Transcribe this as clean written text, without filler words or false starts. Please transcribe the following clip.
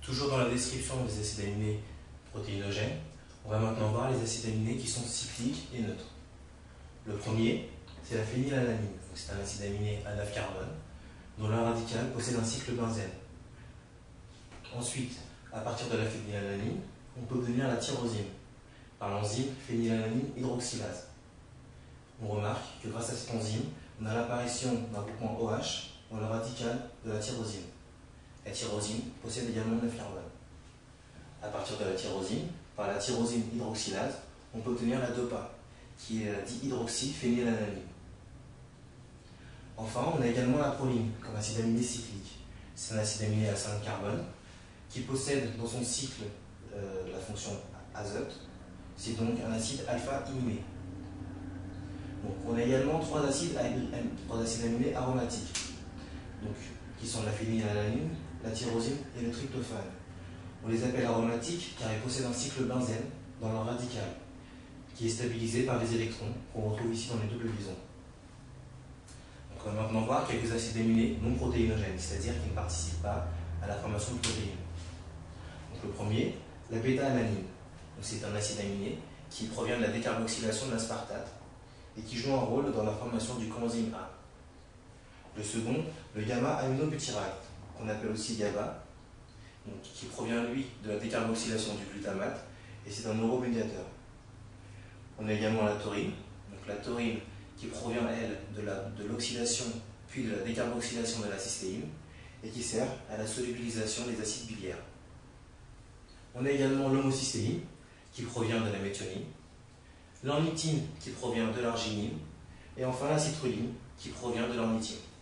Toujours dans la description des acides aminés protéinogènes, on va maintenant voir les acides aminés qui sont cycliques et neutres. Le premier, c'est la phénylalanine. C'est un acide aminé à 9 carbones, dont le radical possède un cycle benzène. Ensuite, à partir de la phénylalanine, on peut obtenir la tyrosine par l'enzyme phénylalanine hydroxylase. On remarque que grâce à cette enzyme, on a l'apparition d'un groupement OH dans le radical de la tyrosine. La tyrosine possède également 9 carbones. À partir de la tyrosine, par la tyrosine hydroxylase, on peut obtenir la DOPA, qui est la dihydroxyphénylalanine. Enfin, on a également la proline comme acide aminé cyclique. C'est un acide aminé à 5 carbones qui possède dans son cycle la fonction azote. C'est donc un acide alpha-iminé. Donc, on a également trois acides aminés aromatiques, donc, qui sont la phénylalanine, la tyrosine et le tryptophane. On les appelle aromatiques car ils possèdent un cycle benzène dans leur radical, qui est stabilisé par les électrons qu'on retrouve ici dans les doubles liaisons. Donc, on va maintenant voir quelques acides aminés non protéinogènes, c'est-à-dire qui ne participent pas à la formation de protéines. Donc, le premier, la bêta-alanine. C'est un acide aminé qui provient de la décarboxylation de l'aspartate et qui joue un rôle dans la formation du coenzyme A. Le second, le gamma-aminobutyrate, qu'on appelle aussi GABA, qui provient lui de la décarboxylation du glutamate et c'est un neuromédiateur. On a également la taurine, donc la taurine qui provient elle de l'oxydation puis de la décarboxylation de la cystéine et qui sert à la solubilisation des acides biliaires. On a également l'homocystéine qui provient de la méthionine, l'ornithine qui provient de l'arginine et enfin la citrulline qui provient de l'ornithine.